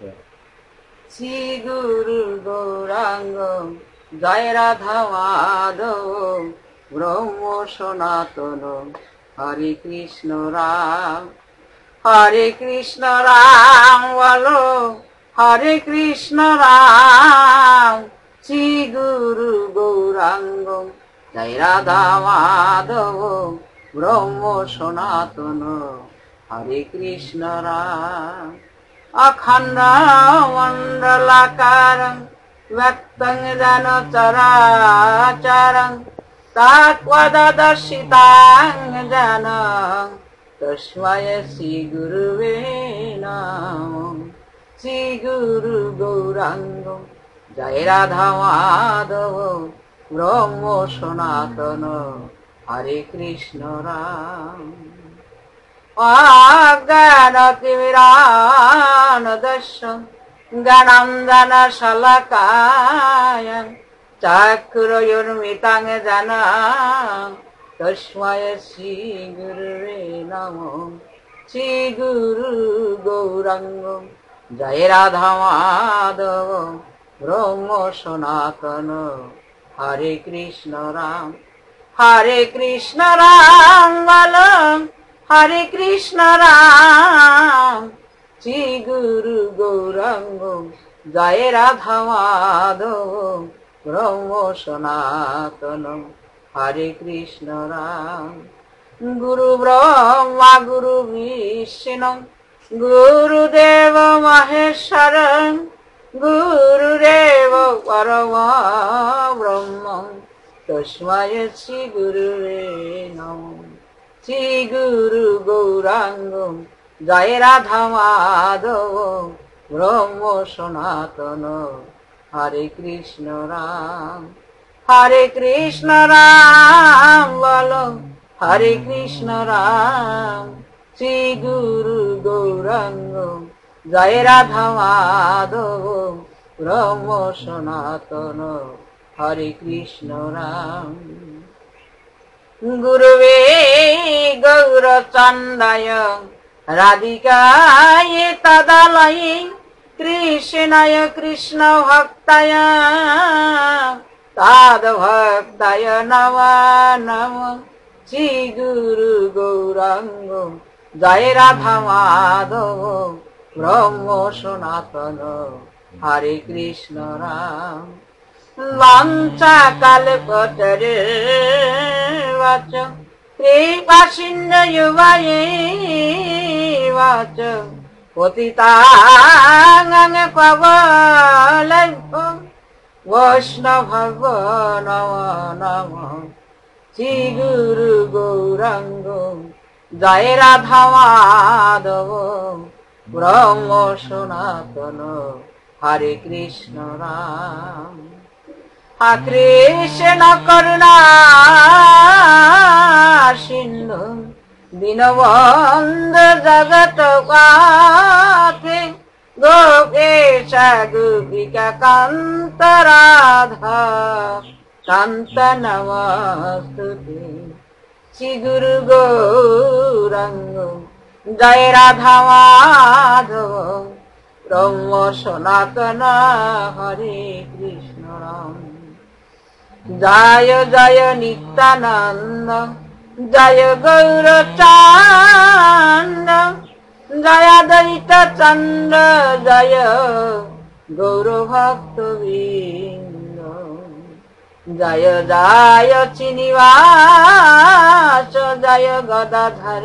শ্রী গুরু গৌরাঙ্গ জয় রাধা মাধব ব্রহ্ম সনাতন হরে কৃষ্ণ রাম বলো হরে কৃষ্ণ রাম। শ্রী গুরু গৌরাঙ্গ জয় রাধা মাধব ব্রহ্ম সনাতন হরে কৃষ্ণ রাম। অখণ্ড মণ্ডলাকারং ব্যক্তং যেন চরাচরং তৎপদদর্শিতাং যেন তস্मै শ্রী গুরুবে নমঃ। শ্রী গুরু গৌরাঙ্গ জয় রাধা মাধব ব্রহ্ম সনাতন হরে কৃষ্ণ রাম। অজ্ঞানতিমিরানদস্যং জ্ঞানাঞ্জন শলাকায়ং চক্ষুরুন্মিলিतं येन তস্मै শ্রী গুরুবে নমঃ। শ্রী গুরু গৌরাঙ্গ জয় রাধা মাধব ব্রহ্ম সনাতন হরে কৃষ্ণ রাম। হরে কৃষ্ণ রাম বলো হরে কৃষ্ণ রাম। শ্রী গুরু গৌরাঙ্গ জয় রাধা মাধব ব্রহ্ম সনাতন হরে কৃষ্ণ রাম। গুরু ব্রহ্মা গুরু বিষ্ণু গুরুদেব মহেশ্বর গুরুদেব পরম ব্রহ্ম তস্मै শ্রী গুরুবে নমঃ। শ্রী গুরু গৌরাঙ্গ জয় রাধা মাধব ব্রহ্ম সনাতন হরে কৃষ্ণ রাম। হরে কৃষ্ণ রাম বলো হরে কৃষ্ণ রাম। শ্রী গুরু গৌরাঙ্গ জয় রাধা মাধব ব্রহ্ম সনাতন হরে কৃষ্ণ রাম। গুরুবে গৌরচন্দায় রাধিকায় তদালয়ে কৃষ্ণায় কৃষ্ণ ভক্তায় তদ্ভক্তায় নমো নমঃ। শ্রী গুরু গৌরাঙ্গ জয় রাধা মাধব ব্রহ্ম সনাতন হরে কৃষ্ণ রাম। বাঞ্ছা কল্পতরুশ্চ কৃপা সিন্ধুভ্যৈব পতিতানাং পাবনেভ্যো বৈষ্ণবেভ্যো নমো নমঃ। শ্রী গুরু গৌরাঙ্গ জয় রাধা মাধব ব্রহ্ম সনাতন হরে কৃষ্ণ রাম। কৃষ্ণ করুণা সিন্ধু দীনবন্ধু জগৎপতে গোপেশ গোপিকা কান্ত রাধা কান্ত নমস্তুতে। শ্রী গুরু গৌরাঙ্গ জয় রাধা মাধব ব্রহ্ম সনাতন হরে কৃষ্ণ রাম। জয় জয় নিত্যানন্দ জয় গৌরচন্দ জয় দ্বৈত চন্দ্র জয় গৌরভক্তবৃন্দ। জয় জয় শ্রীনিবাস জয় গদাধর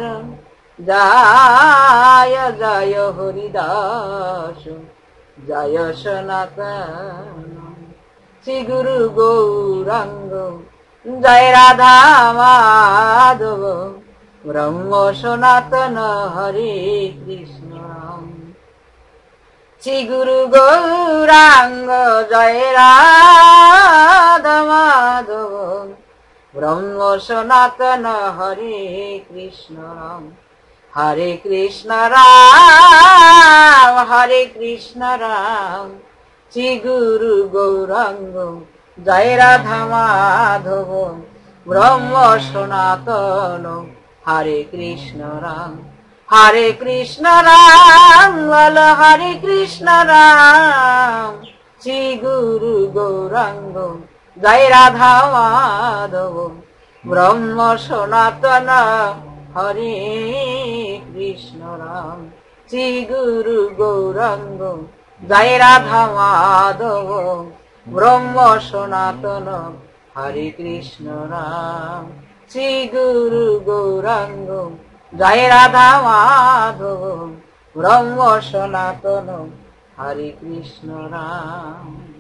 জয় জয় হরিদাস জয় সনাতন। শ্রী গুরু গৌরাঙ্গ জয় রাধা মাধব ব্রহ্ম সনাতন হরে কৃষ্ণ রাম। শ্রী গুরু গৌরাঙ্গ জয় রাধা মাধব ব্রহ্ম সনাতন হরে কৃষ্ণ রাম। হরে কৃষ্ণ রাম হরে কৃষ্ণ রাম। শ্রী গুরু গৌরাঙ্গ জয় রাধা মাধব ব্রহ্ম সনাতন হরে কৃষ্ণ রাম। হরে কৃষ্ণ রাম বল হরে কৃষ্ণ রাম, শ্রী গুরু গৌরাঙ্গ জয় রাধা মাধব, ব্রহ্ম সনাতন হরে কৃষ্ণ রাম, শ্রী গুরু গৌরাঙ্গ জয় রাধা মাধব, ব্রহ্ম সনাতন হরে কৃষ্ণ রাম, শ্রী গুরু গৌরাঙ্গ জয় রাধা মাধব, ব্রহ্ম সনাতন হরে কৃষ্ণ রাম।